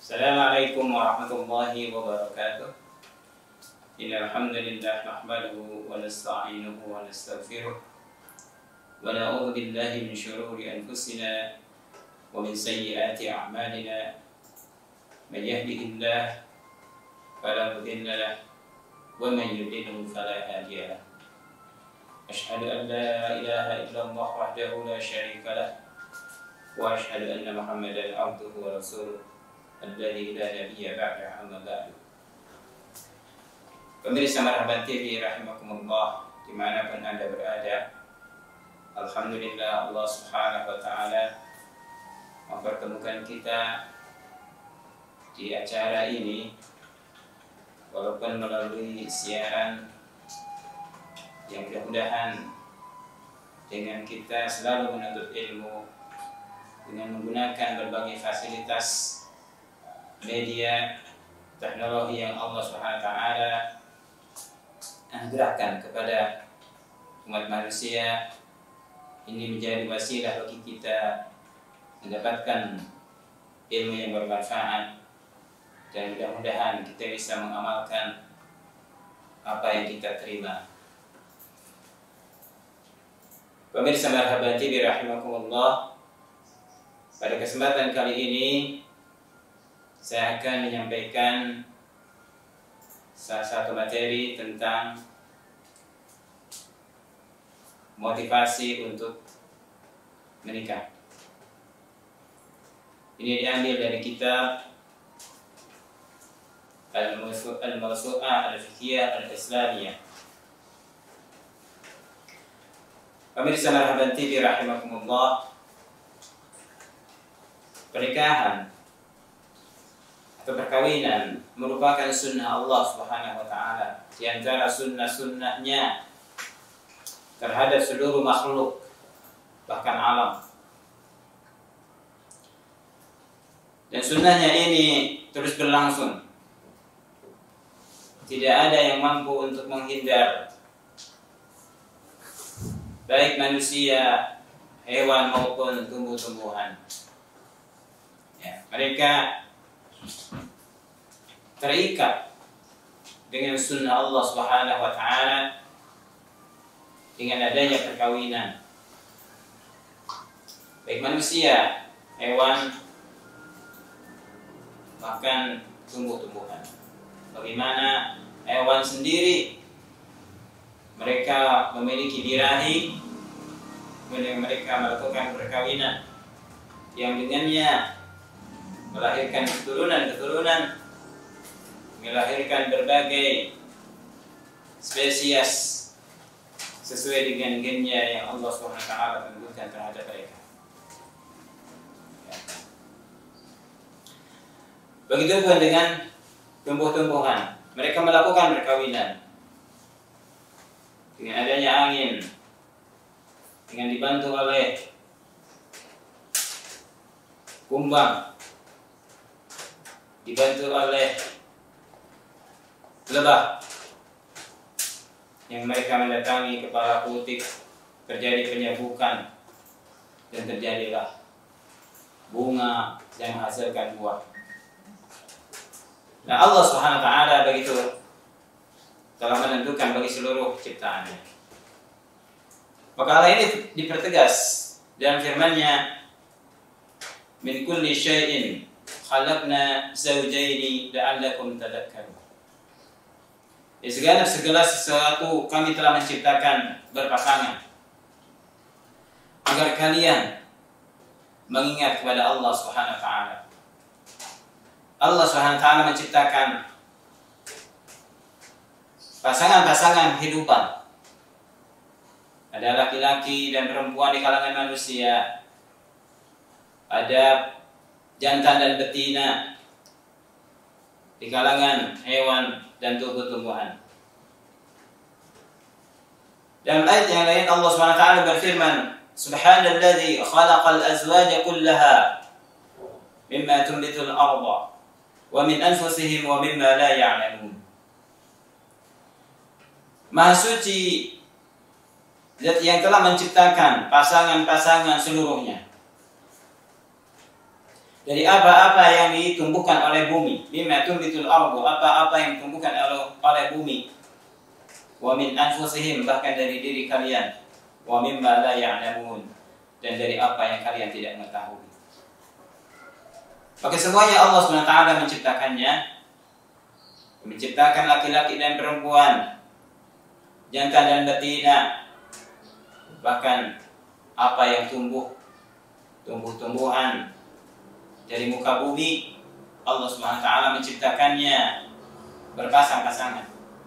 Assalamualaikum warahmatullahi wabarakatuh. Innal hamdalillah nahmaduhu wa nasta'inuhu wa nastaghfiruh wa na'udzu billahi min shururi anfusina wa min sayyiati a'malina. Man yahdihillahu fala mudilla lahu wa man yudlil fala hadiya lahu. Asyhadu an la ilaha illallah wahdahu la syarika lahu wa asyhadu anna Muhammadan abduhu wa rasuluh alladzi la nabiyya ba'da amma ba'du. Pemirsa Marhaban TV rahimakumullah dimanapun Anda berada, alhamdulillah Allah subhanahu wa ta'ala mempertemukan kita di acara ini, walaupun melalui siaran yang mudah-mudahan dengan kita selalu menuntut ilmu dengan menggunakan berbagai fasilitas media teknologi yang Allah Subhanahu wa taala anugerahkan kepada umat manusia, ini menjadi wasilah bagi kita mendapatkan ilmu yang bermanfaat, dan mudah-mudahan kita bisa mengamalkan apa yang kita terima. Pemirsa Marhaban TV rahimakumullah, pada kesempatan kali ini saya akan menyampaikan salah satu materi tentang motivasi untuk menikah. Ini diambil dari kitab Al-Mawsu'ah Al-Fiqhiyah Al-Islamiyah. Pemirsa Marhaban TV rahimakumullah, pernikahan atau perkawinan merupakan sunnah Allah Subhanahu wa taala, di antara sunnah-sunnahnya terhadap seluruh makhluk, bahkan alam. Dan sunnahnya ini terus berlangsung. Tidak ada yang mampu untuk menghindar, baik manusia, hewan maupun tumbuh-tumbuhan. Ya, mereka terikat dengan sunnah Allah Subhanahu wa taala dengan adanya perkawinan, baik manusia, hewan, bahkan tumbuh-tumbuhan. Bagaimana hewan sendiri mereka memiliki birahi, kemudian mereka melakukan perkawinan yang dengannya melahirkan keturunan-keturunan, melahirkan berbagai spesies sesuai dengan gennya yang Allah SWT tentukan terhadap mereka. Begitu pun dengan tumbuh-tumbuhan, mereka melakukan perkawinan dengan adanya angin, dengan dibantu oleh kumbang, dibantu oleh lebah yang mereka mendatangi kepala putik, terjadi penyabukan dan terjadilah bunga yang menghasilkan buah. Nah, Allah Subhanahu wa taala begitu telah menentukan bagi seluruh ciptaannya. Maka hal ini dipertegas dalam firman-Nya, min kulli syai'in khalaqna zawjaini la'allakum tadhakkarun. Segala sesuatu kami telah menciptakan berpasangan agar kalian mengingat kepada Allah Subhanahu wa taala. Allah Subhanahu wa taala menciptakan pasangan-pasangan kehidupan. Ada laki-laki dan perempuan di kalangan manusia, ada jantan dan betina di kalangan hewan dan tumbuh-tumbuhan. Dalam ayat yang lain Allah SWT berfirman, Subhanalladzi khalaqal azwaja kullaha mimma tunbitul arda wa min anfusihim wa mimma la ya'lamun. Maha suci Zat yang telah menciptakan pasangan-pasangan seluruhnya dari apa-apa yang ditumbuhkan oleh bumi. Mimma tumbitul ardu, apa-apa yang ditumbuhkan oleh bumi. Wa min anfusihim, bahkan dari diri kalian. Wa mimma la ya'lamun, dan dari apa yang kalian tidak mengetahui. Maka semuanya Allah SWT menciptakannya, menciptakan laki-laki dan perempuan, jantan dan betina, bahkan apa yang tumbuh-tumbuhan dari muka bumi, Allah SWT menciptakannya berpasang-pasangan.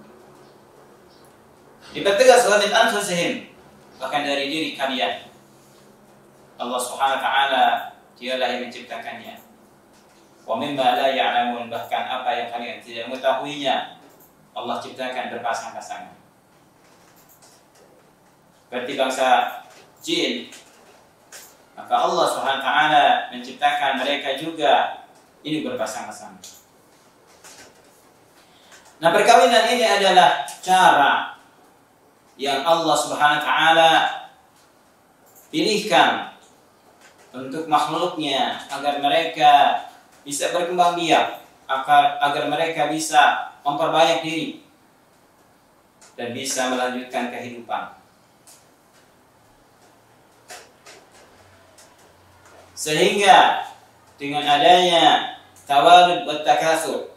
Dipertegas wa min anfusihim, bahkan dari diri kalian. Allah Subhanahu wa taala dialah yang menciptakannya. Wa mimma la ya'lamun, bahkan apa yang kalian tidak mengetahuinya, Allah ciptakan berpasang-pasangan. Seperti bangsa jin, maka Allah Subhanahu wa taala menciptakan mereka juga ini berpasang-pasangan. Nah, perkawinan ini adalah cara yang Allah Subhanahu wa taala pilihkan untuk makhluknya agar mereka bisa berkembang biak, agar mereka bisa memperbanyak diri dan bisa melanjutkan kehidupan. Sehingga dengan adanya tawalud wa takatsur,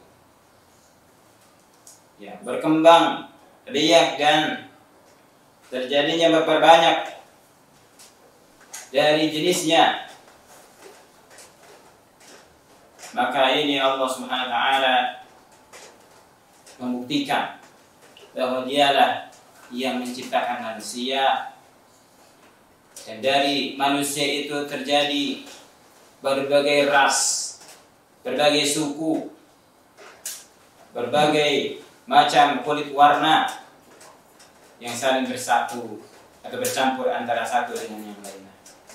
ya, berkembang biak dan terjadinya memperbanyak dari jenisnya, maka ini Allah Subhanahu wa taala membuktikan bahwa dialah yang menciptakan manusia, dan dari manusia itu terjadi berbagai ras, berbagai suku, berbagai macam kulit warna yang saling bersatu atau bercampur antara satu dengan yang lainnya.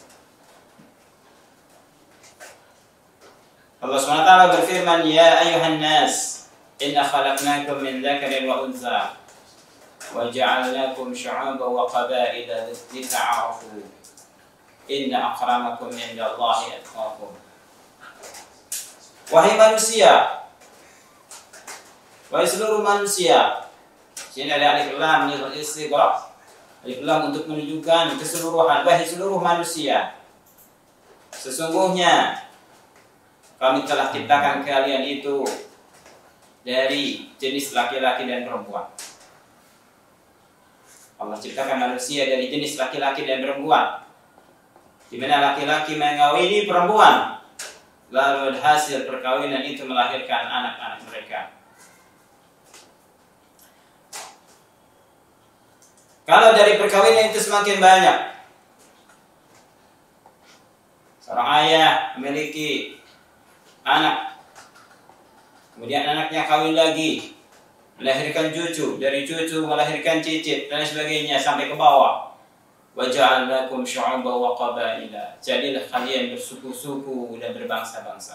Allah SWT berfirman, Ya ayuhan nas, inna khalaqnakum min dzakarin wa untha, wa ja'alnakum syu'uban wa qabaila lita'arafu, inna akramakum indallahi atqakum. Wahai manusia, wahai seluruh manusia. Sini ada alif lam istighraq. Alif lam untuk menunjukkan keseluruhan. Wahai seluruh manusia, sesungguhnya kami telah ciptakan kalian itu dari jenis laki-laki dan perempuan. Allah ciptakan manusia dari jenis laki-laki dan perempuan, di mana laki-laki mengawini perempuan, lalu hasil perkawinan itu melahirkan anak-anak mereka. Kalau dari perkawinan itu semakin banyak, seorang ayah memiliki anak, kemudian anaknya kawin lagi, melahirkan cucu, dari cucu melahirkan cicit dan sebagainya sampai ke bawah. Wa ja'alnakum syu'uban wa qabaila, jadilah kalian bersuku-suku dan berbangsa-bangsa.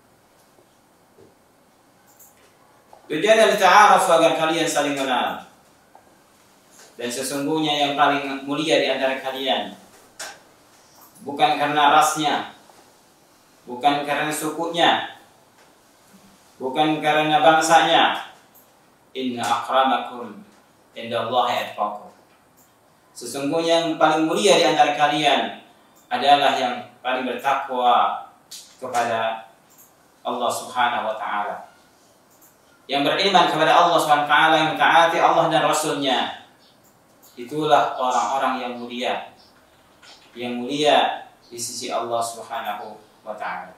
Tujuannya lita'arafu, agar kalian saling kenal. Dan sesungguhnya yang paling mulia di antara kalian bukan karena rasnya, bukan karena sukunya, bukan karena bangsanya. Inna akramakum indallahi atqakum. Sesungguhnya yang paling mulia di antara kalian adalah yang paling bertakwa kepada Allah Subhanahu wa taala, yang beriman kepada Allah Subhanahu wa taala, yang mentaati Allah dan Rasulnya. Itulah orang-orang yang mulia di sisi Allah Subhanahu wa ta'ala.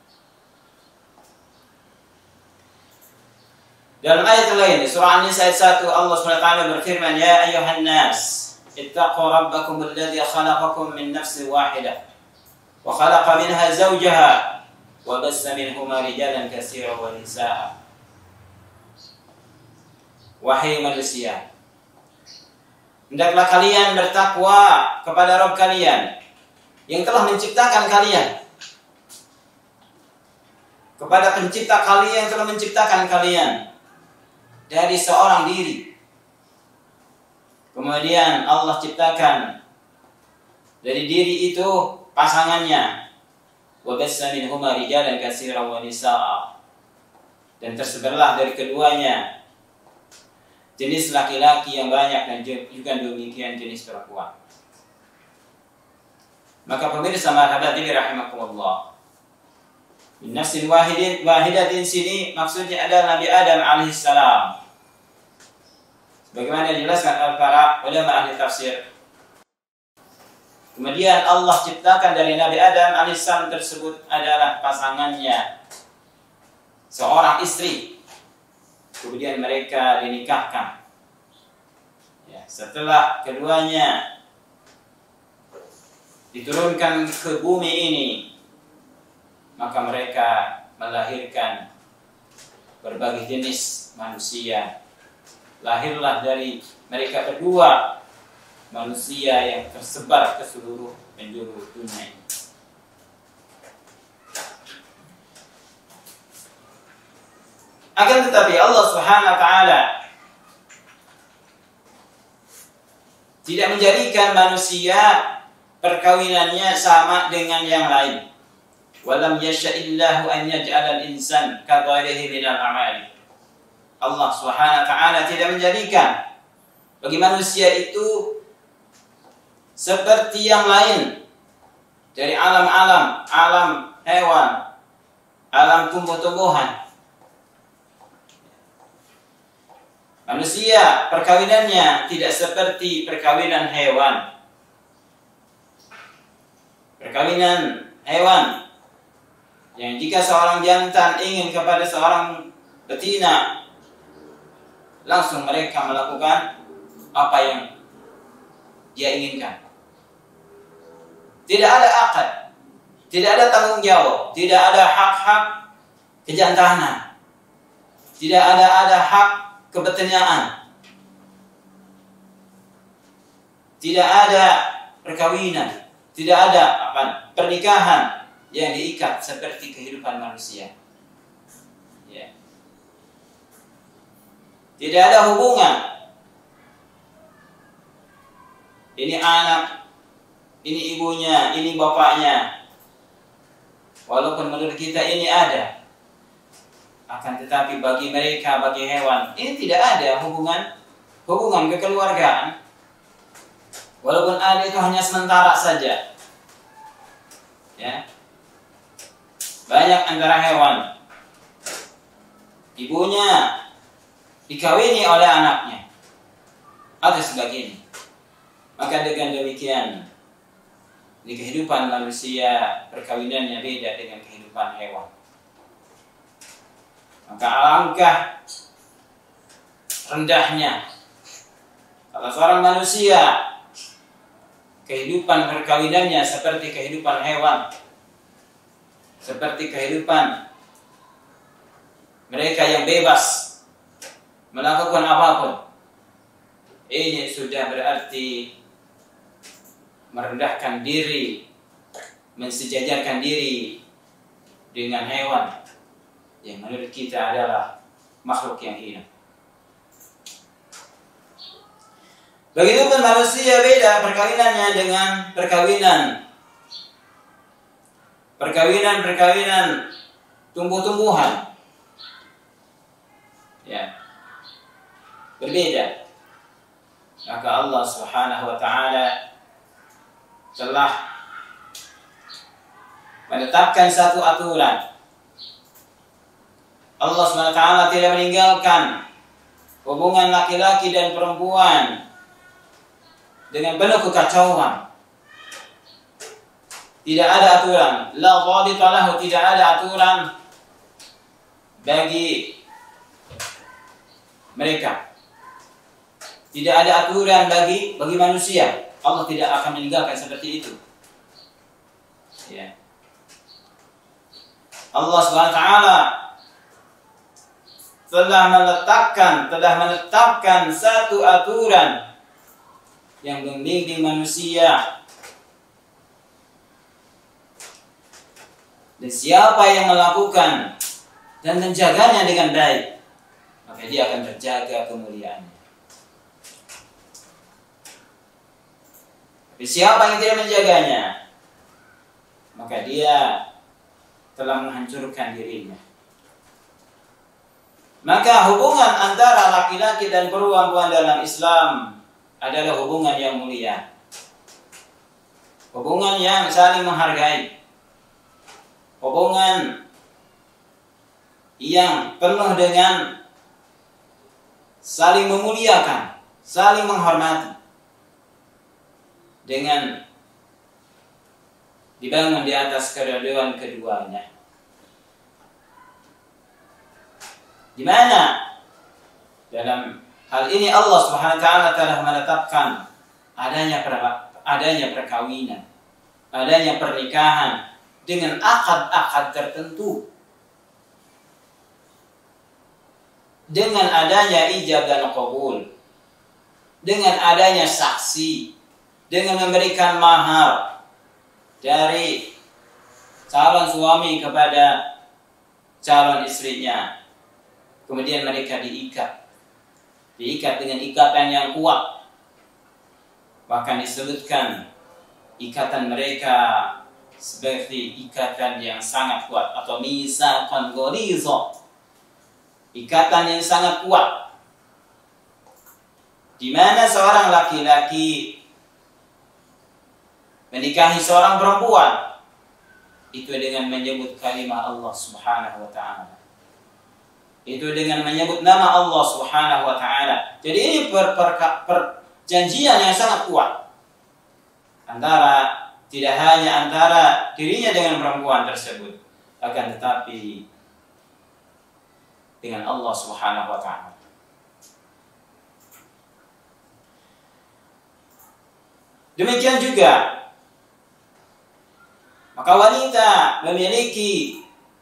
Dalam ayat lain di surah An-Nisa ayat 1, Allah Subhanahu wa ta'ala berfirman, Ya ayuhan nas, ittaqu rabbakum alladhi khalaqakum min nafsin wahidah, wa khalaqa minha zawjaha, wa bassa minhuma rijalan katsiran wa nisaa. Wahai manusia, hendaklah kalian bertakwa kepada Rabb kalian yang telah menciptakan kalian, kepada pencipta kalian yang telah menciptakan kalian dari seorang diri. Kemudian Allah ciptakan dari diri itu pasangannya. wa bassa minhuma rijalan katsiran wa nisaa. Dan tersebarlah dari keduanya jenis laki-laki yang banyak dan juga demikian jenis perempuan. Maka pemirsa marhabatin rahimakumullah, min nafsin wahidatin sini maksudnya adalah Nabi Adam alaihissalam. Sebagaimana dijelaskan para ulama ahli tafsir. Kemudian Allah ciptakan dari Nabi Adam alaihissalam tersebut adalah pasangannya, seorang istri. Kemudian mereka dinikahkan. Ya, setelah keduanya diturunkan ke bumi ini, maka mereka melahirkan berbagai jenis manusia. Lahirlah dari mereka berdua manusia yang tersebar ke seluruh penjuru dunia ini. Akan tetapi Allah Subhanahu wa taala tidak menjadikan manusia perkawinannya sama dengan yang lain. Walam yasha'illahu an yaj'ala al-insan ka ghairihi min al-a'mali. Allah Subhanahu wa taala tidak menjadikan bagi manusia itu seperti yang lain dari alam-alam, alam hewan, alam tumbuh-tumbuhan. Manusia perkawinannya tidak seperti perkawinan hewan. Perkawinan hewan yang jika seorang jantan ingin kepada seorang betina, langsung mereka melakukan apa yang dia inginkan. Tidak ada akad, tidak ada tanggung jawab, tidak ada hak-hak kejantanan, tidak ada hak kebetinaan, tidak ada perkawinan, tidak ada pernikahan yang diikat seperti kehidupan manusia. Ya. Tidak ada hubungan. Ini anak, ini ibunya, ini bapaknya. Walaupun menurut kita ini ada, akan tetapi bagi mereka, bagi hewan, ini tidak ada hubungan kekeluargaan. Walaupun ada, itu hanya sementara saja. Ya. Banyak antara hewan, ibunya dikawini oleh anaknya atau sebagainya. Maka dengan demikian, di kehidupan manusia perkawinannya beda dengan kehidupan hewan. Maka alangkah rendahnya kalau seorang manusia kehidupan perkawinannya seperti kehidupan hewan, seperti kehidupan mereka yang bebas melakukan apapun. Ini sudah berarti merendahkan diri, mensejajarkan diri dengan hewan yang menurut kita adalah makhluk yang hina. Begitupun manusia beda perkawinannya dengan perkawinan tumbuh-tumbuhan. Ya. Berbeda. Maka Allah Subhanahu wa taala telah menetapkan satu aturan. Allah Subhanahu wa taala tidak meninggalkan hubungan laki-laki dan perempuan dengan penuh kekacauan. Tidak ada aturan, la dhabita lahu, tidak ada aturan bagi mereka. Tidak ada aturan bagi manusia. Allah tidak akan meninggalkan seperti itu. Ya. Allah Subhanahu wa taala telah menetapkan satu aturan yang membimbing manusia. Dan siapa yang melakukan dan menjaganya dengan baik, maka dia akan terjaga kemuliaannya. Tapi siapa yang tidak menjaganya, maka dia telah menghancurkan dirinya. Maka hubungan antara laki-laki dan perempuan dalam Islam adalah hubungan yang mulia. Hubungan yang saling menghargai. Hubungan yang penuh dengan saling memuliakan, saling menghormati. Dengan dibangun di atas keriduan keduanya. Di mana dalam hal ini Allah Subhanahu wa taala telah menetapkan adanya perkawinan, adanya pernikahan dengan akad-akad tertentu. Dengan adanya ijab dan qabul, dengan adanya saksi, dengan memberikan mahar dari calon suami kepada calon istrinya. Kemudian mereka diikat dengan ikatan yang kuat. Bahkan disebutkan ikatan mereka seperti ikatan yang sangat kuat atau misaqan ghalidha. Ikatan yang sangat kuat, di mana seorang laki-laki menikahi seorang perempuan itu dengan menyebut kalimat Allah Subhanahu wa taala. Itu dengan menyebut nama Allah Subhanahu wa taala. Jadi ini perjanjian yang sangat kuat. Tidak hanya antara dirinya dengan perempuan tersebut, akan tetapi dengan Allah Subhanahu wa taala. Demikian juga maka wanita memiliki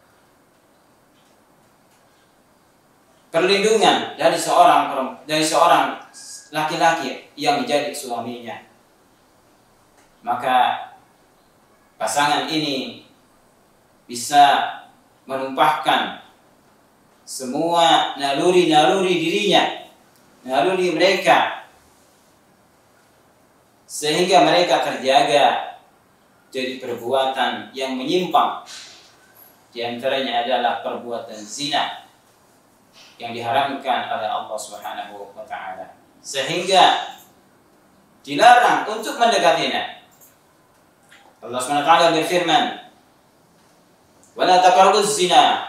perlindungan dari seorang laki-laki yang menjadi suaminya. Maka pasangan ini bisa menumpahkan semua naluri-naluri dirinya, naluri mereka, sehingga mereka terjaga dari perbuatan yang menyimpang. Di antaranya adalah perbuatan zina yang diharamkan oleh Allah Subhanahu wa taala, sehingga dilarang untuk mendekatinya. Allah Subhanahu wa taala berfirman, "Wala taqrabuz zina."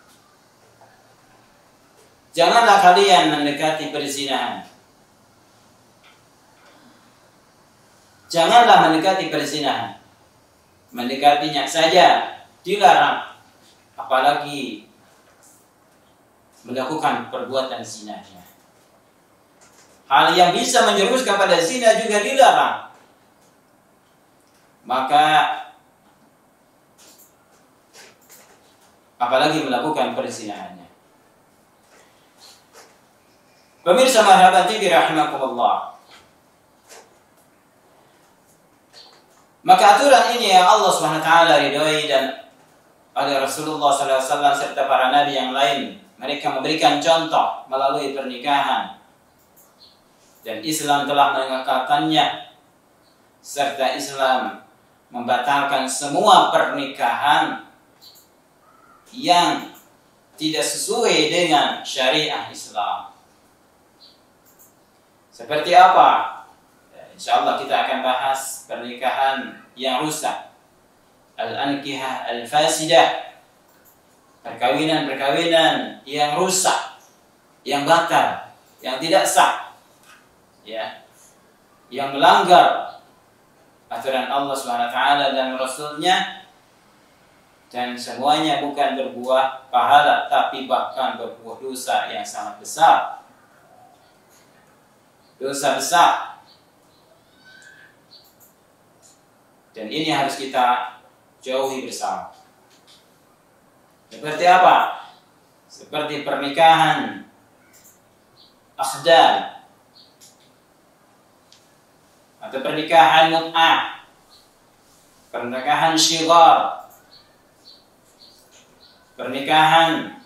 Janganlah kalian mendekati perzinahan. Janganlah mendekati perzinahan. Mendekatinya saja dilarang, apalagi melakukan perbuatan zinanya. Hal yang bisa menjerumuskan pada zina juga dilarang. Maka apalagi melakukan perzinahannya. Pemirsa Marhaban TV rahimakumullah. Maka aturan ini yang Allah SWT ridhoi dan oleh Rasulullah SAW serta para nabi yang lain, mereka memberikan contoh melalui pernikahan. Dan Islam telah mengekalkannya, serta Islam membatalkan semua pernikahan yang tidak sesuai dengan syariah Islam. Seperti apa? InsyaAllah kita akan bahas pernikahan yang rusak. Al-ankihah al-fasidah. Perkawinan-perkawinan yang rusak, yang batal, yang tidak sah. Ya. Yang melanggar aturan Allah SWT dan Rasulnya. Dan semuanya bukan berbuah pahala, tapi bahkan berbuah dosa yang sangat besar. Dosa besar. Dan ini harus kita jauhi bersama. Seperti apa? Seperti pernikahan akhdan atau pernikahan mut'ah, pernikahan syighar, pernikahan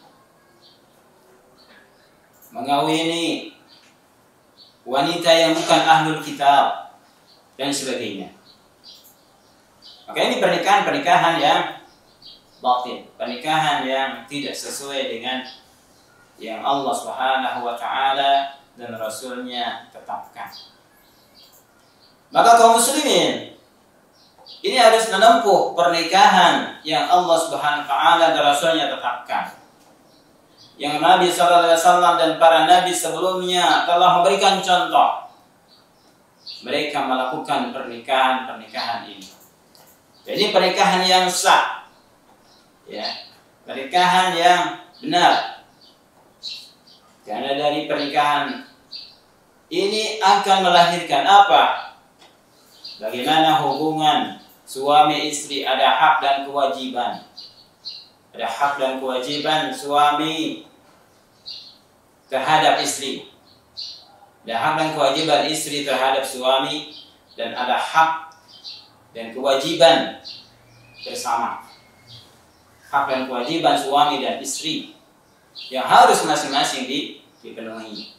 mengawini wanita yang bukan ahlul kitab dan sebagainya. Maka ini pernikahan yang batil, pernikahan yang tidak sesuai dengan yang Allah Subhanahu wa taala dan Rasulnya tetapkan. Maka kaum muslimin ini harus menempuh pernikahan yang Allah Subhanahu wa taala dan Rasulnya tetapkan. Yang Nabi SAW dan para nabi sebelumnya telah memberikan contoh. Mereka melakukan pernikahan ini. Jadi pernikahan yang sah, ya, pernikahan yang benar. Karena dari pernikahan ini akan melahirkan apa? Bagaimana hubungan suami istri, ada hak dan kewajiban. Ada hak dan kewajiban suami terhadap istri. Ada hak dan kewajiban istri terhadap suami, dan ada hak dan kewajiban bersama. Hak dan kewajiban suami dan istri yang harus masing-masing dipenuhi.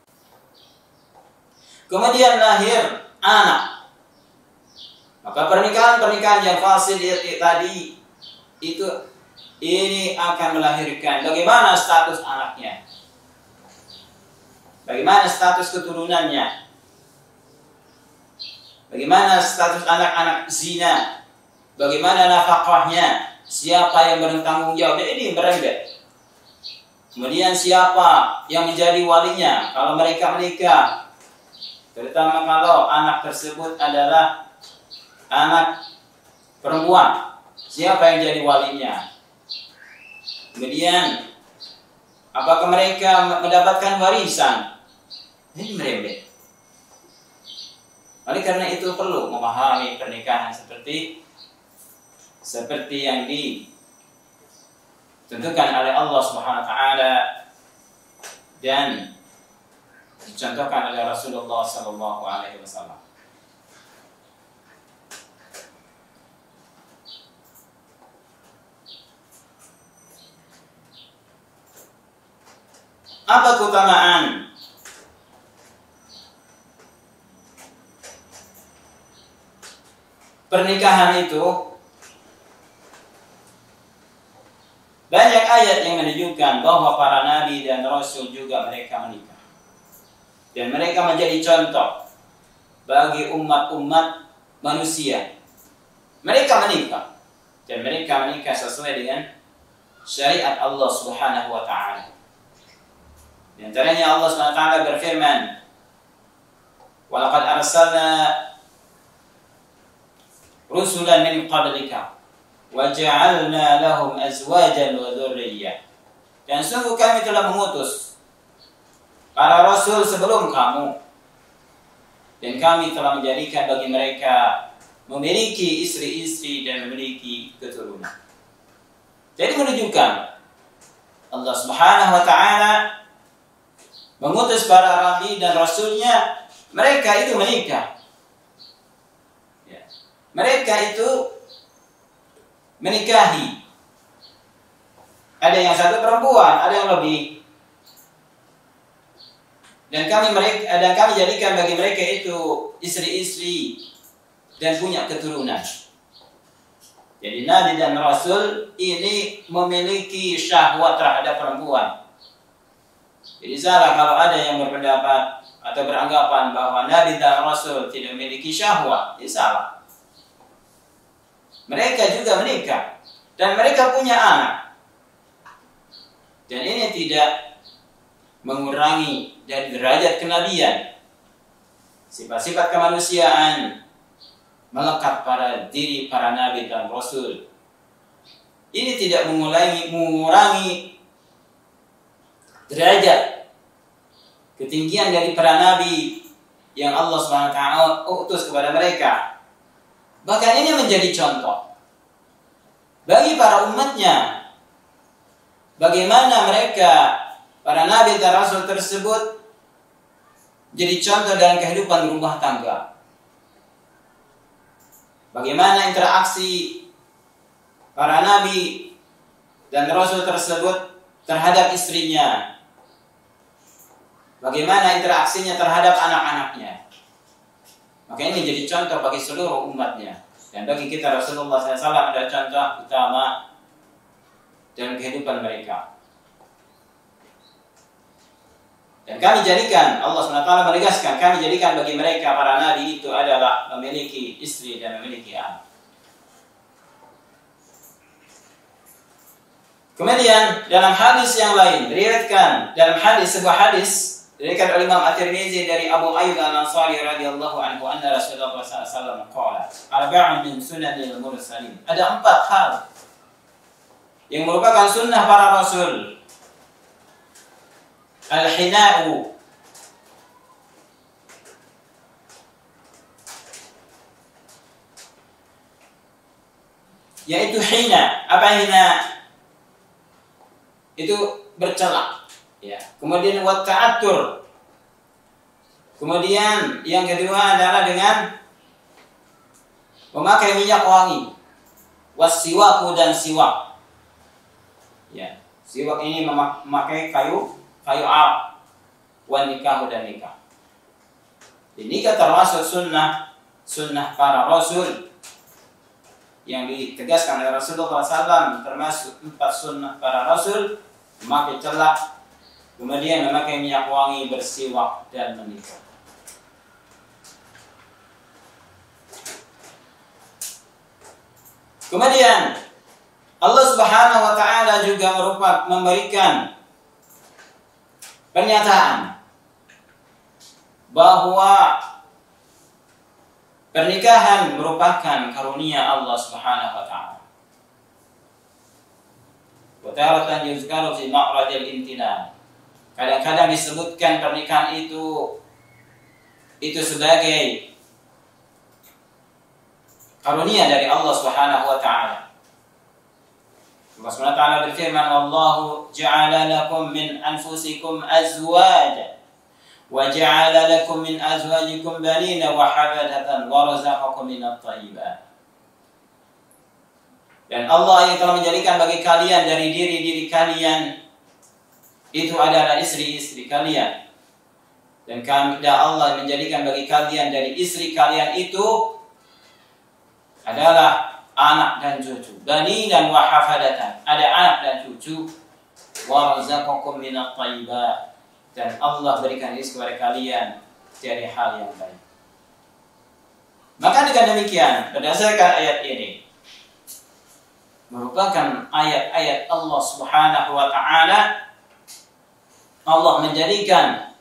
Kemudian lahir anak. Maka pernikahan yang fasid tadi itu ini akan melahirkan bagaimana status anaknya, bagaimana status keturunannya, bagaimana status anak-anak zina, bagaimana nafkahnya, siapa yang bertanggung jawab, ini merembet. Kemudian siapa yang menjadi walinya kalau mereka menikah, terutama kalau anak tersebut adalah anak perempuan, siapa yang jadi walinya. Kemudian apakah mereka mendapatkan warisan? Ini merembet. Oleh karena itu perlu memahami pernikahan seperti yang ditentukan oleh Allah Subhanahu wa taala dan dicontohkan oleh Rasulullah sallallahu alaihi wasallam. Apa keutamaan pernikahan itu? Banyak ayat yang menunjukkan bahwa para nabi dan rasul juga mereka menikah. Dan mereka menjadi contoh bagi umat-umat manusia. Mereka menikah. Dan mereka menikah sesuai dengan syariat Allah Subhanahu wa taala. Di antaranya Allah Subhanahu wa taala berfirman, "Wa laqad arsalna rusulan min qablika wa ja'alna lahum azwajan wa dzurriyyah." Dan sungguh kami telah mengutus para rasul sebelum kamu, dan kami telah menjadikan bagi mereka memiliki istri-istri dan memiliki keturunan. Jadi menunjukkan Allah Subhanahu wa taala mengutus para nabi dan rasulnya, mereka itu menikah. Ya. Mereka itu menikahi. Ada yang satu perempuan, ada yang lebih. Dan kami jadikan bagi mereka itu istri-istri dan punya keturunan. Jadi nabi dan rasul ini memiliki syahwat terhadap perempuan. Jadi salah kalau ada yang berpendapat atau beranggapan bahwa nabi dan rasul tidak memiliki syahwat. Ini salah. Mereka juga menikah dan mereka punya anak. Dan ini tidak mengurangi dari derajat kenabian. Sifat-sifat kemanusiaan melekat pada diri para nabi dan rasul. Ini tidak mengurangi derajat ketinggian dari para nabi yang Allah SWT utus kepada mereka. Bahkan ini menjadi contoh bagi para umatnya, bagaimana mereka para nabi dan rasul tersebut jadi contoh dalam kehidupan rumah tangga. Bagaimana interaksi para nabi dan rasul tersebut terhadap istrinya. Bagaimana interaksinya terhadap anak-anaknya. Maka ini menjadi contoh bagi seluruh umatnya. Dan bagi kita Rasulullah SAW ada contoh utama dalam kehidupan mereka. Dan kami jadikan, Allah SWT menegaskan, kami jadikan bagi mereka para nabi itu adalah memiliki istri dan memiliki anak. Kemudian dalam hadis yang lain diriwayatkan, dalam sebuah hadis diriwayatkan oleh Imam At-Tirmizi dari Abu Ayyub Al-Ansari radhiyallahu anhu anna Rasulullah sallallahu alaihi wasallam qala arba'un min sunanil mursalin. Ada 4 hal yang merupakan sunnah para rasul. Al-hina'u, yaitu hina. Apa hina? Itu bercelak, ya. Kemudian wat ta'attur. Kemudian yang kedua adalah dengan memakai minyak wangi. Wasiwaku dan siwak. Ya, siwak ini memakai kayu Arab. Wan nikahu dan nikah. Nikah termasuk sunnah para rasul yang ditegaskan oleh Rasulullah SAW, termasuk 4 sunnah para rasul: memakai celak, kemudian memakai minyak wangi, bersiwak, dan menikah. Kemudian Allah Subhanahu wa taala juga memberikan pernyataan bahwa pernikahan merupakan karunia Allah Subhanahu wa taala. Wa taratan yuzkaru fi ma'radil imtinan. Kadang-kadang disebutkan pernikahan itu sebagai karunia dari Allah Subhanahu wa taala. Allah Subhanahu wa taala berfirman, "Wallahu ja'ala lakum min anfusikum azwajan وَجَعَلَ لَكُم مِّنْ أَزْوَاجِكُمْ بَنِينَ وَحَفَدَةً وَرَزَقَكُم مِّنَ الطَّيِّبَاتِ." Dan Allah yang telah menjadikan bagi kalian dari diri kalian itu adalah istri-istri kalian. Dan Allah menjadikan bagi kalian dari istri kalian itu adalah anak dan cucu. Baninan wa hafadatan. Ada anak dan cucu. وَرَزَقَكُم مِّنَ الطَّيِّبَاتِ. Dan Allah berikan rezeki kepada kalian dari hal yang baik. Maka dengan demikian, berdasarkan ayat ini merupakan ayat-ayat Allah Subhanahu wa taala. Allah menjadikan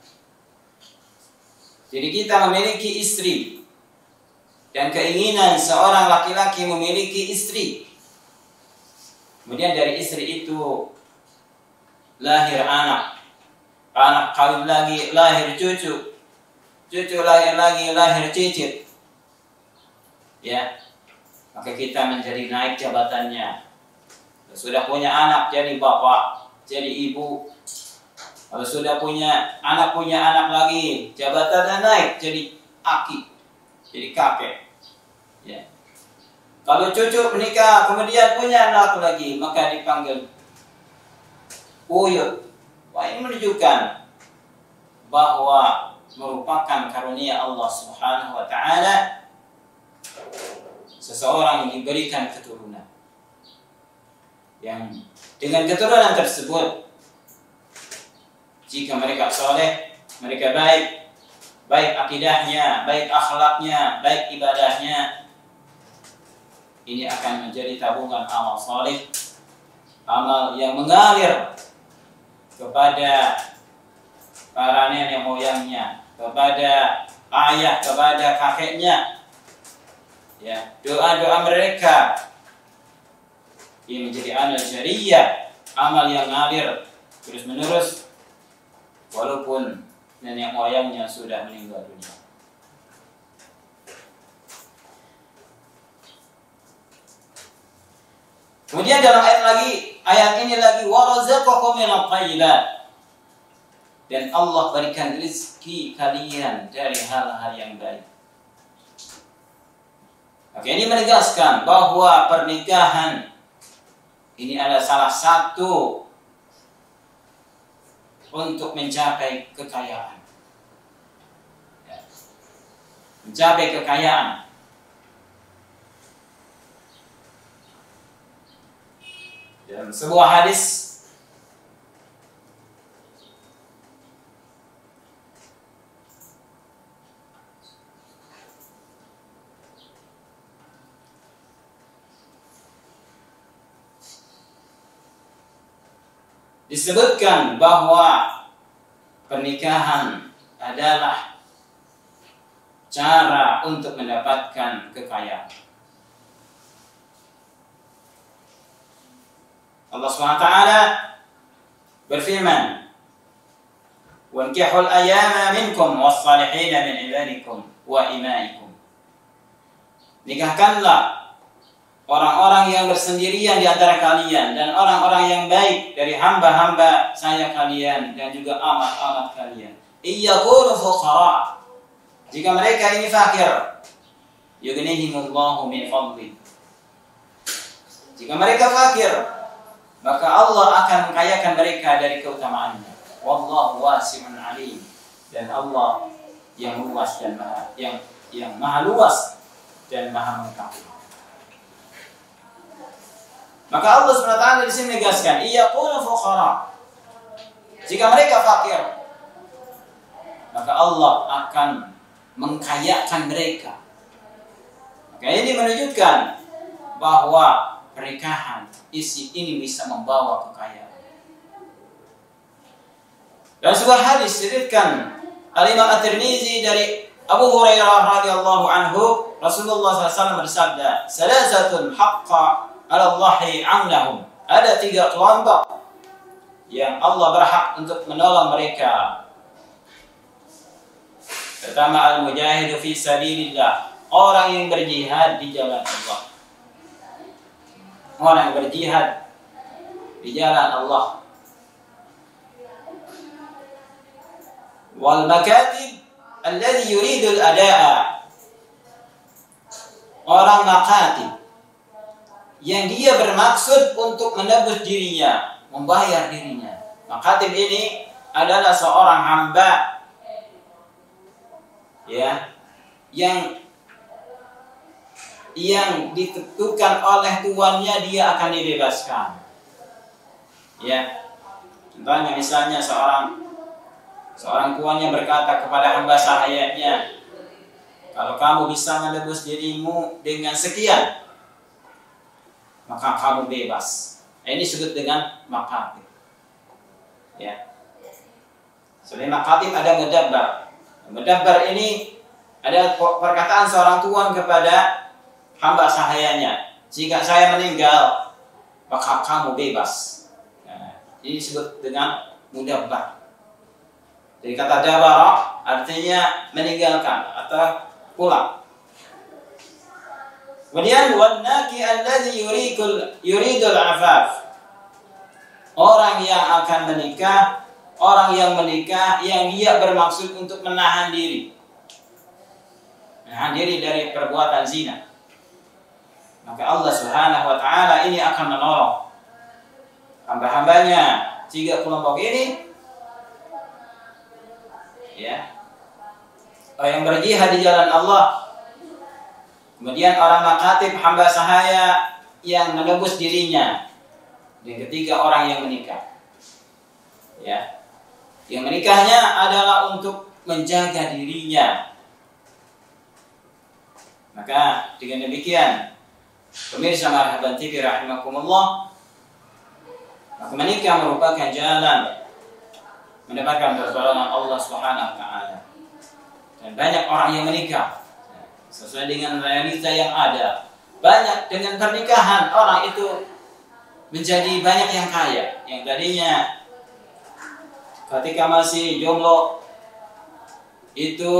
jadi kita memiliki istri, dan keinginan seorang laki-laki memiliki istri. Kemudian dari istri itu lahir anak kawin lagi, lahir cucu lahir lagi, lahir cicit. Ya, maka kita menjadi naik jabatannya. Sudah punya anak jadi bapak, jadi ibu. Kalau sudah punya anak lagi, jabatannya naik jadi aki, jadi kakek. Ya. Kalau cucu menikah kemudian punya anak lagi, maka dipanggil uyut. Wah, ini menunjukkan bahwa merupakan karunia Allah Subhanahu wa taala seseorang yang diberikan keturunan. Yang dengan keturunan tersebut, jika mereka soleh, mereka baik akidahnya, baik akhlaknya, baik ibadahnya, ini akan menjadi tabungan amal soleh, amal yang mengalir kepada para nenek moyangnya, kepada ayah, kepada kakeknya. Ya, doa-doa mereka ini menjadi amal jariyah, amal yang ngalir terus menerus walaupun nenek moyangnya sudah meninggal dunia. Kemudian dalam ayat ini lagi warazaqakum minat thayyibat. Dan Allah berikan rezeki kalian dari hal-hal yang baik. Oke, ini menegaskan bahwa pernikahan ini adalah salah satu untuk mencapai kekayaan. Mencapai kekayaan. Dan sebuah hadis disebutkan bahwa pernikahan adalah cara untuk mendapatkan kekayaan. Allah SWT berfirman, "Wankihul ayyama minkum was-salihina min ibadikum wa imaikum." Nikahkanlah orang-orang yang bersendirian di antara kalian dan orang-orang yang baik dari hamba-hamba saya kalian dan juga amat-amat kalian. Iyakunu fuqara, jika mereka ini fakir, yughnihimullahu min fadli. Jika mereka fakir, maka Allah akan mengkayakan mereka dari keutamaannya. Wallahu wasi'un alim, dan Allah yang luas dan yang maha luas dan maha mengetahui. Maka Allah SWT di sini menegaskan, iyakunu fuqara, jika mereka fakir, maka Allah akan mengkayakan mereka. Maka ini menunjukkan bahwa pernikahan ini bisa membawa kekayaan. Dan sebuah hadis diriwayatkan Al-Imam At-Tirmizi dari Abu Hurairah radhiyallahu anhu, Rasulullah SAW bersabda, "Salasatun haqqa 'ala Allahi 'aunahum." Ada 3 kelompok yang Allah berhak untuk menolong mereka. Pertama, al-mujahidu fi sabilillah, orang yang berjihad di jalan Allah. Orang yang berjihad di jalan Allah. Wal makatib alladhi yuridu al-ada'a, orang makatib yang dia bermaksud untuk menebus dirinya, membayar dirinya. Makatib ini adalah seorang hamba yang ditentukan oleh tuannya dia akan dibebaskan. Contohnya misalnya seorang tuannya berkata kepada hamba sahayanya, kalau kamu bisa menebus dirimu dengan sekian, maka kamu bebas. Ini disebut dengan makatib. Selain makatib ada mudabbar. Mudabbar ini ada perkataan seorang tuan kepada hamba sahayanya, jika saya meninggal, maka kamu bebas. Ini disebut dengan mudabbar. Dari kata dabara artinya meninggalkan atau pulang. Kemudian wannaki alladhi yuridul afaf, orang yang akan menikah, orang yang menikah yang dia bermaksud untuk menahan diri dari perbuatan zina. Maka Allah Subhanahu wa taala ini akan menolong hamba-hambanya. 3 kelompok ini yang berjihad di jalan Allah. Kemudian orang makatib, hamba sahaya yang menebus dirinya. Dan ketiga, orang yang menikah. Yang menikahnya adalah untuk menjaga dirinya. Maka dengan demikian, pemirsa Marhaban TV rahimakumullah, maka menikah merupakan jalan mendapatkan pertolongan Allah Subhanahu wa taala. Dan banyak orang yang menikah sesuai dengan realita yang ada. Banyak dengan pernikahan orang itu menjadi banyak yang kaya. Yang tadinya ketika masih jomblo itu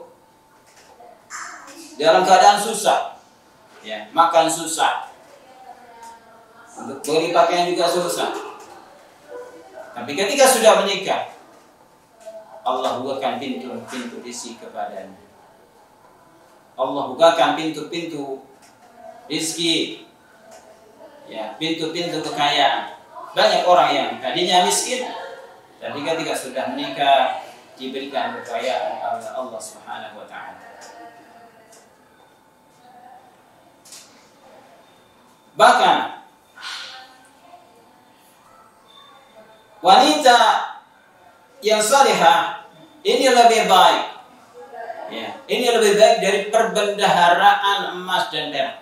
dalam keadaan susah, makan susah, untuk beli pakaian juga susah. Tapi ketika sudah menikah, Allah bukakan pintu-pintu rezeki kepadanya. Allah bukakan pintu-pintu rezeki, pintu-pintu kekayaan. Banyak orang yang tadinya miskin, tapi ketika sudah menikah diberikan kekayaan oleh Allah Subhanahu wa taala. Bahkan wanita yang salihah ini lebih baik. Ya, ini lebih baik dari perbendaharaan emas dan perak.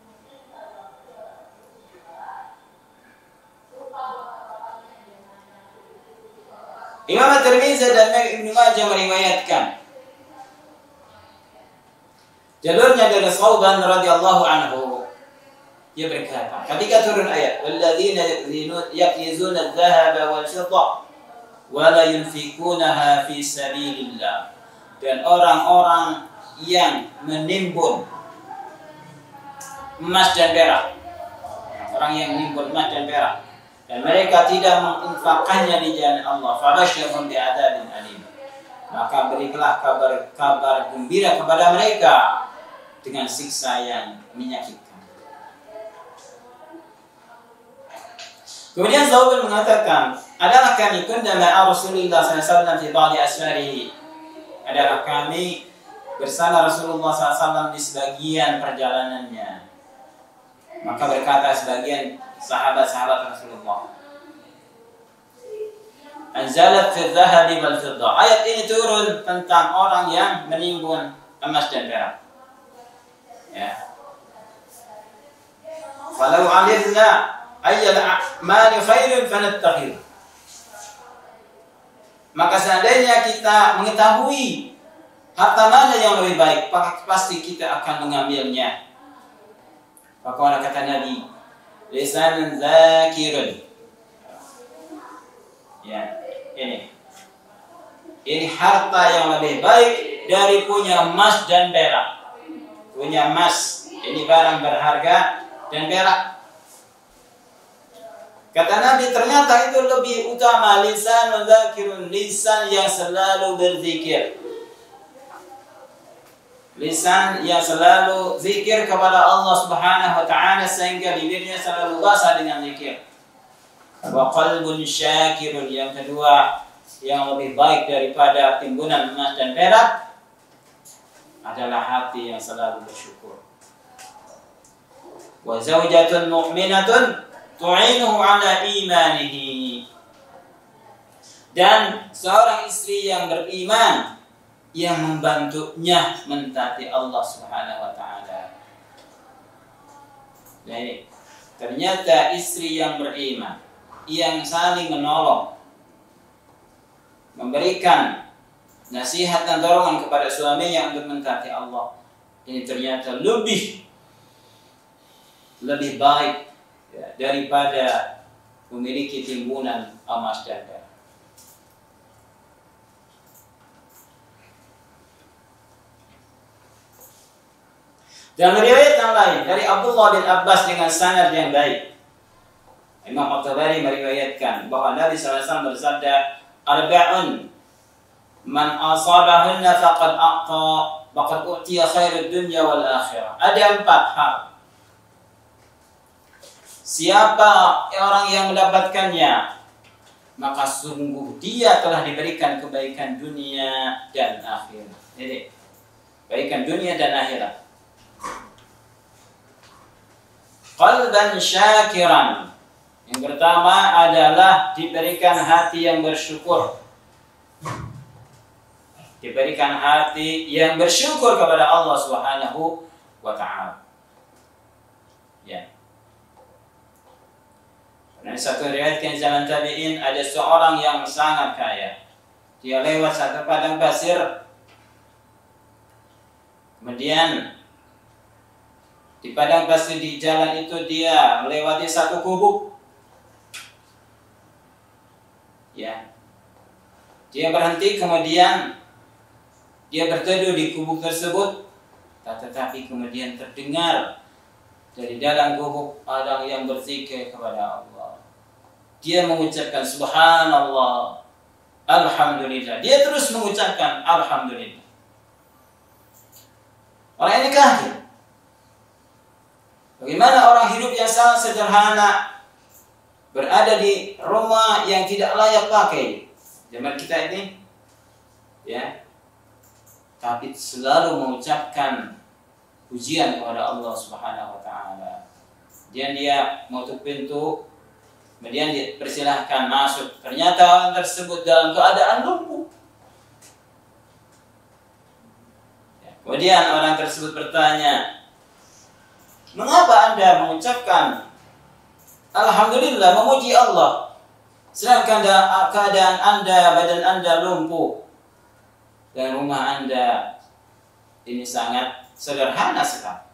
Imam At-Tirmidzi dan Ibnu Majah meriwayatkan jalurnya dari Thawban radhiyallahu anhu, dia berkata ketika turun ayat walladzina yaknizuna adh-dhahaba wal-fiddah wa la yunfikunaha fi sabilillah, dan orang-orang yang menimbun emas dan perak, orang yang menimbun emas dan perak dan mereka tidak menginfakkannya di jalan Allah, fabashshirhum bi'adzabin alim, maka berikanlah kabar gembira kepada mereka dengan siksa yang menyakitkan. Kemudian Thawban mengatakan, adalah kami kunna ma'a Rasulullah SAW fi ba'di asfarihi, adalah kami bersama Rasulullah SAW di sebagian perjalanannya. Maka berkata sebagian sahabat-sahabat Rasulullah, anzalat fi dhahabi wal fiddah, ayat ini turun tentang orang yang menimbun emas dan perak. Ya. Falau alimna ayyal a'mali khairun fanattakhir, maka seandainya kita mengetahui harta mana yang lebih baik, pasti kita akan mengambilnya. Maka kata Nabi, lisan zakirun. Ya, ini harta yang lebih baik dari punya emas dan perak. Punya emas, ini barang berharga, dan perak. Kata Nabi, ternyata itu lebih utama, lisan zakirun, lisan yang selalu berzikir. Lisan yang selalu zikir kepada Allah Subhanahu wa ta'ala sehingga bibirnya selalu basah dengan zikir. Wa qalbun syakirun, yang kedua yang lebih baik daripada timbunan emas dan perak adalah hati yang selalu bersyukur. Wa zawjatun mu'minatun tu'inuhu 'ala imanihi, dan seorang istri yang beriman yang membantunya mentaati Allah Subhanahu wa ta'ala. Jadi, ternyata istri yang beriman yang saling menolong, memberikan nasihat dan dorongan kepada suaminya untuk mentaati Allah, ini ternyata lebih baik ya, daripada memiliki timbunan emas dan perak. Dan riwayat yang lain dari Abdullah bin Abbas dengan sanad yang baik, Imam At-Tabari meriwayatkan bahwa Nabi SAW bersabda, arba'un man asabahunna faqad u'tiya khairud dunya wal akhirah. Ada 4 hal, siapa orang yang mendapatkannya, maka sungguh dia telah diberikan kebaikan dunia dan akhirat. Jadi, kebaikan dunia dan akhirat. Qalban syakiran, yang pertama adalah diberikan hati yang bersyukur. Diberikan hati yang bersyukur kepada Allah Subhanahu wa ta'ala. Ya. Nah, satu riwayat yang zaman tabi'in, ada seorang yang sangat kaya. Dia lewat satu padang pasir. Kemudian di padang pasir di jalan itu dia melewati satu gubuk. Ya. Dia berhenti, kemudian dia berteduh di gubuk tersebut. Tetapi kemudian terdengar dari dalam gubuk ada yang berzikir kepada Allah. Dia mengucapkan subhanallah, alhamdulillah. Dia terus mengucapkan alhamdulillah. Orang ini kafir. Bagaimana orang hidup yang sangat sederhana, berada di rumah yang tidak layak pakai zaman kita ini, ya, tapi selalu mengucapkan pujian kepada Allah Subhanahu wa ta'ala. Dan dia menutup pintu, Kemudian dipersilahkan masuk. Ternyata orang tersebut dalam keadaan lumpuh. Kemudian orang tersebut bertanya, mengapa Anda mengucapkan Alhamdulillah, memuji Allah, sedangkan keadaan Anda, badan Anda lumpuh dan rumah Anda ini sangat sederhana sekali.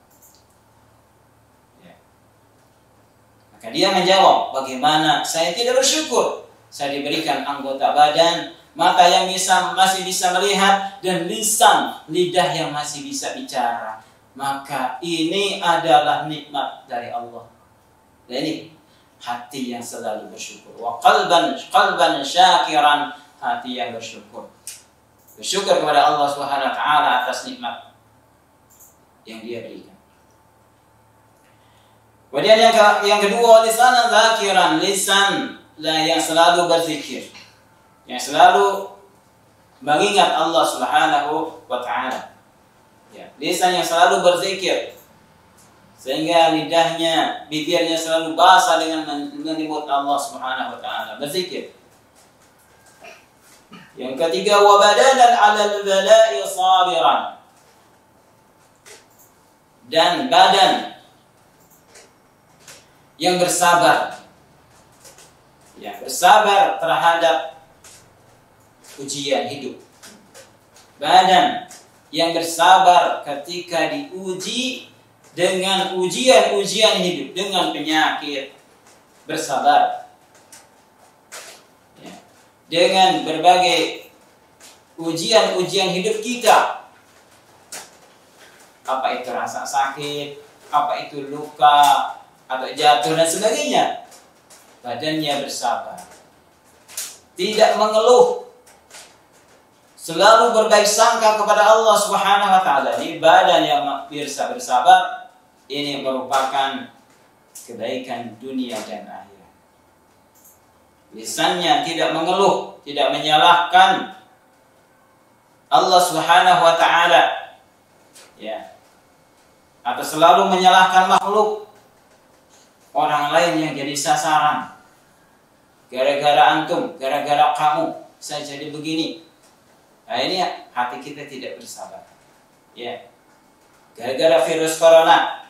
Maka dia menjawab, bagaimana saya tidak bersyukur? Saya diberikan anggota badan, mata yang masih bisa melihat, dan lidah yang masih bisa bicara. Maka ini adalah nikmat dari Allah. Dan ini hati yang selalu bersyukur. Wa qalban syakiran, hati yang bersyukur. Bersyukur kepada Allah Subhanahu wa taala atas nikmat yang Dia berikan. Kemudian yang kedua, lisanan zakiran, lisan yang selalu berzikir, yang selalu mengingat Allah Subhanahu wa taala. Ya, lisan yang selalu berzikir sehingga lidahnya, bibirnya selalu basah dengan menyebut Allah Subhanahu wa taala, berzikir. Yang ketiga, wa badanan 'alal bala'i sabiran, dan badan yang bersabar, yang bersabar terhadap ujian hidup. Badan yang bersabar ketika diuji dengan ujian-ujian hidup, dengan penyakit, bersabar. Ya. Dengan berbagai ujian-ujian hidup kita. Apa itu rasa sakit, apa itu luka, atau jatuh dan sebagainya. Badannya bersabar, tidak mengeluh, selalu berbaik sangka kepada Allah Subhanahu wa taala. Di badan yang bisa bersabar ini merupakan kebaikan dunia dan akhirat. Lisannya tidak mengeluh, tidak menyalahkan Allah Subhanahu wa taala, ya, atau selalu menyalahkan makhluk, orang lain yang jadi sasaran. Gara-gara antum, gara-gara kamu, saya jadi begini. Nah, ini hati kita tidak bersabar. Ya. Gara-gara virus corona,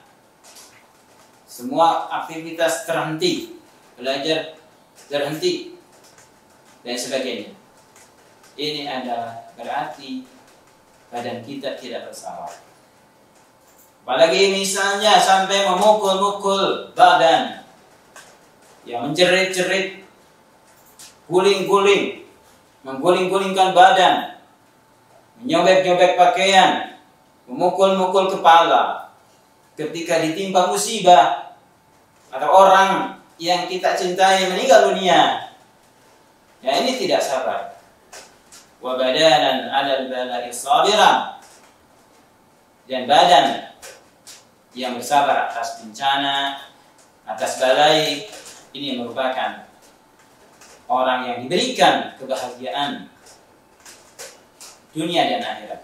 semua aktivitas terhenti, belajar terhenti, dan sebagainya. Ini adalah berarti badan kita tidak bersabar. Apalagi misalnya sampai memukul-mukul badan, ya, menjerit-jerit, guling-guling, mengguling-gulingkan badan, menyobek-nyobek pakaian, memukul-mukul kepala ketika ditimpa musibah atau orang yang kita cintai meninggal dunia. Ya, ini tidak sabar. Wa badanan 'alal bala'i sabiran, dan badan yang bersabar atas bencana, atas balai, ini merupakan orang yang diberikan kebahagiaan dunia dan akhirat.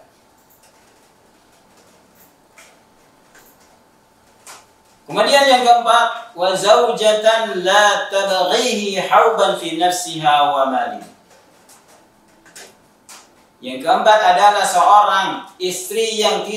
Kemudian yang keempat, wa zaujatan la tabghihi hauban fi nafsiha wa mali. Yang keempat adalah seorang istri yang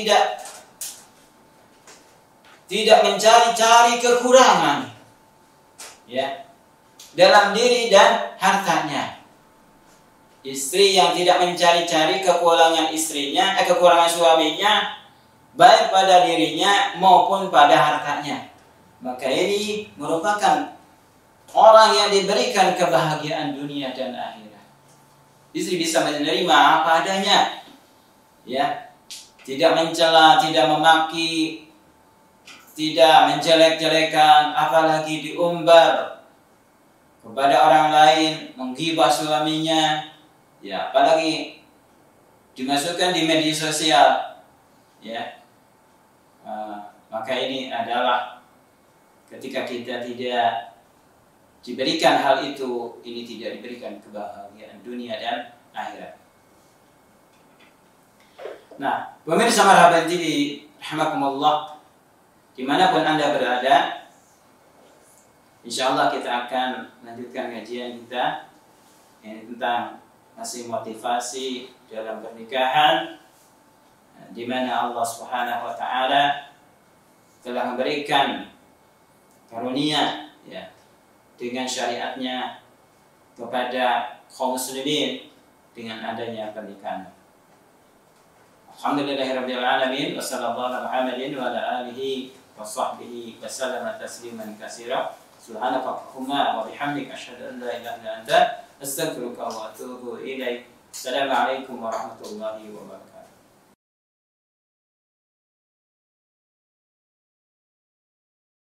tidak mencari-cari kekurangan, ya, dalam diri dan hartanya. Istri yang tidak mencari-cari kekurangan kekurangan suaminya, baik pada dirinya maupun pada hartanya. Maka ini merupakan orang yang diberikan kebahagiaan dunia dan akhirat. Istri bisa menerima apa adanya, ya, tidak mencela, tidak memaki, tidak menjelek-jelekan, apalagi diumbar kepada orang lain, menggibah suaminya, ya, apalagi dimasukkan di media sosial, ya. Maka ini adalah ketika kita tidak diberikan hal itu, ini tidak diberikan kebahagiaan dunia dan akhirat. Nah, pemirsa Marhaban TV rahimakumullah, dimanapun Anda berada, Insya Allah kita akan lanjutkan kajian kita tentang masih motivasi dalam pernikahan, di mana Allah Subhanahu wa taala telah memberikan karunia ya dengan syariatnya kepada kaum muslimin dengan adanya pernikahan. Alhamdulillahirabbil alamin wa sallallahu ala Muhammadin wa ala alihi wa sahbihi wa sallama tasliman katsira. Subhanakallahumma wa bihamdika asyhadu an la ilaha illa anta astaghfiruka wa atubu ilaik. Assalamualaikum warahmatullahi wabarakatuh.